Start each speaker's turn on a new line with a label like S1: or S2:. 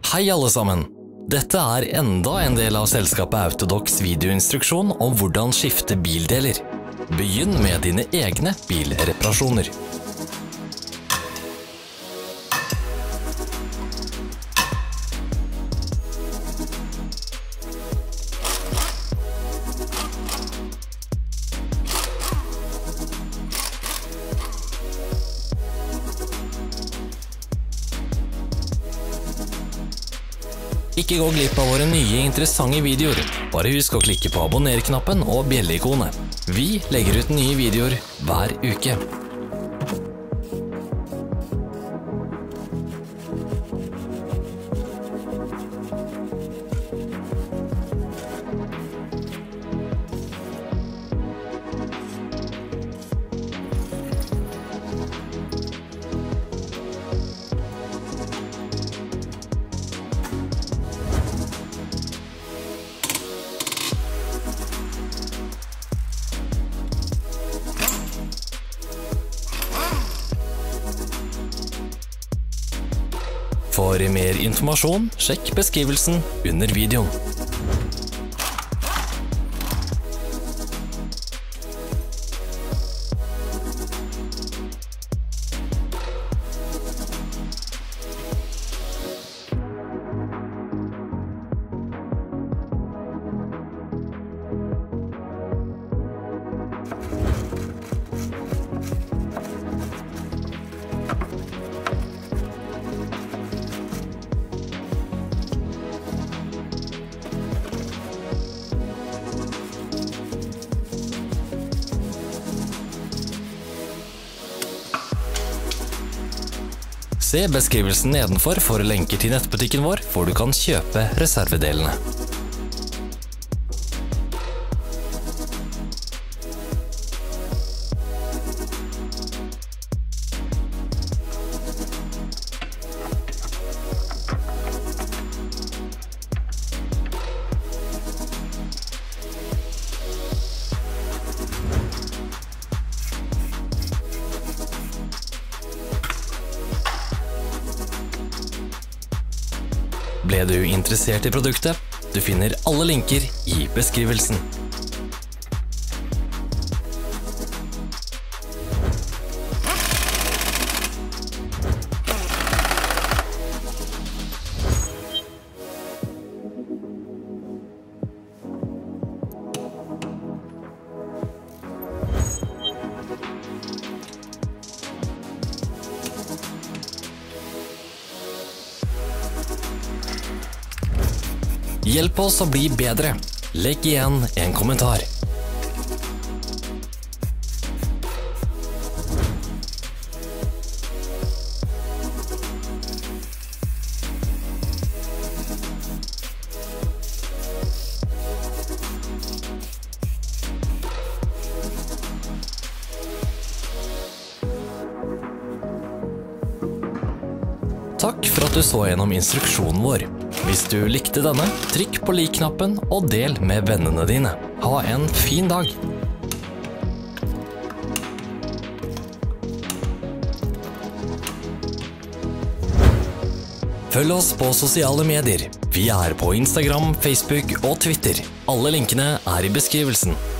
S1: Hei alle sammen! Dette er enda en del av selskapet Autodocs videoinstruksjon om hvordan skifte bildeler. Begynn med dine egne bilreparasjoner. Ikke gå glipp av våre nye interessante videoer. Bare husk å klikke på abonner-knappen og bjelle-ikonet. Vi legger ut nye videoer hver uke. For mer informasjon, sjekk beskrivelsen under videoen. Se beskrivelsen nedenfor for lenker til nettbutikken vår, hvor du kan kjøpe reservedelene. Ble du interessert i produktet? Du finner alle linker i beskrivelsen. Hjelp oss å bli bedre. Legg igjen en kommentar. Takk for at du så gjennom instruksjonen vår. Hvis du likte denne, trykk på lik-knappen og del med vennene dine. Ha en fin dag! Følg oss på sosiale medier. Vi er på Instagram, Facebook og Twitter. Alle linkene er i beskrivelsen.